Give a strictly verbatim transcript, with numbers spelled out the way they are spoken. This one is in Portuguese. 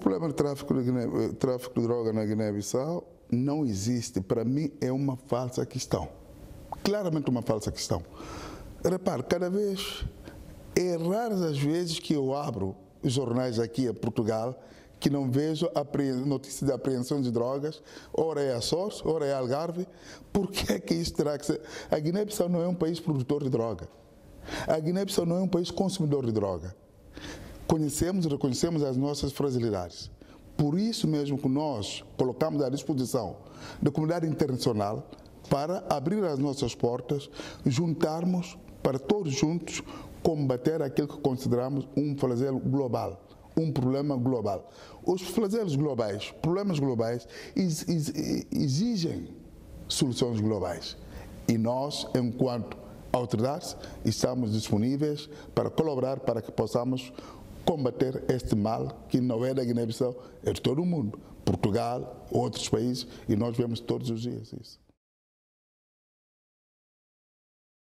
problema do tráfico de, Guiné, tráfico de droga na Guiné-Bissau não existe. Para mim é uma falsa questão. Claramente uma falsa questão. Repare, cada vez, é raras as vezes que eu abro os jornais aqui em Portugal que não vejo notícias de apreensão de drogas, ora é Açores, ora é Algarve. Por que é que isso terá que ser? A Guiné-Bissau não é um país produtor de droga. A Guiné-Bissau não é um país consumidor de droga. Conhecemos e reconhecemos as nossas fragilidades. Por isso mesmo que nós colocamos à disposição da comunidade internacional para abrir as nossas portas, juntarmos para todos juntos combater aquilo que consideramos um flagelo global, um problema global. Os flagelos globais, problemas globais, exigem soluções globais. E nós, enquanto autoridades, estamos disponíveis para colaborar para que possamos combater este mal que não é da Guiné-Bissau, é de todo o mundo. Portugal, outros países, e nós vemos todos os dias isso.